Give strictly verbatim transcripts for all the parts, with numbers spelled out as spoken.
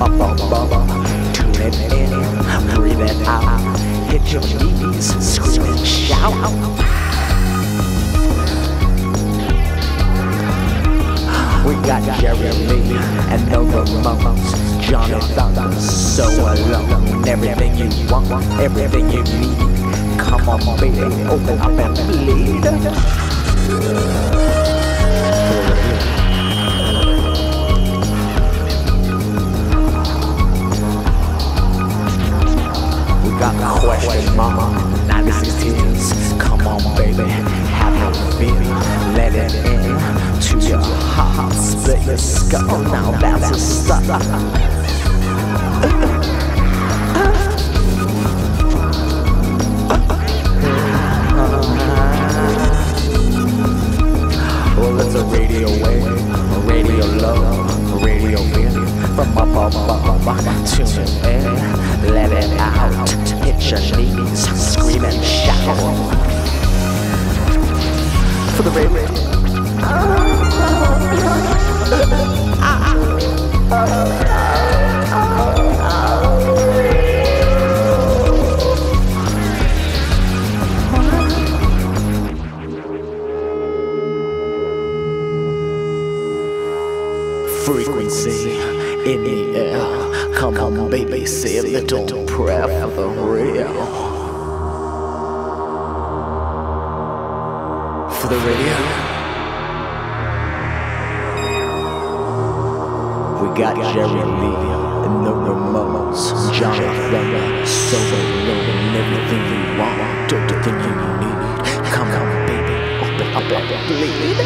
up above. Tune it in, breathe it out. Hit your knees, scream and shout. We got Jerry Lee and no Ramones, Johnny Thunder, so alone. Everything you want, everything you need. Come on, baby, open up and bleed. We got the question mark, ninety-six tears. Come on, baby, have your feel. Let it in to your heart, split your skull. Now that's a start. Well, it's a radio wave, a radio low, a radio feeling from up above. Tune it in, let it out. Hit your knees, scream and shout. For the radio. Frequency in the air. Come on, baby, say a little prayer for the real. For the radio. We got Jerry Lee and no Ramones, Johnny Thunder, so alone. Everything you want, everything you need. Come on, baby, open up and bleed.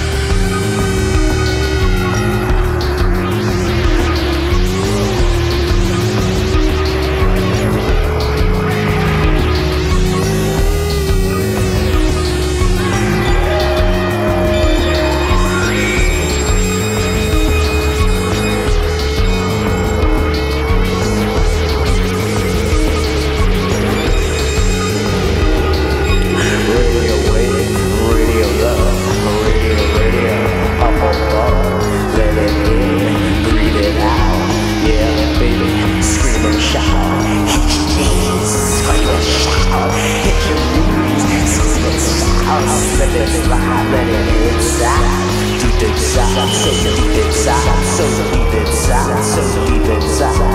Let it fly, let it inside. Deep inside, so deep inside, so deep inside, so deep inside.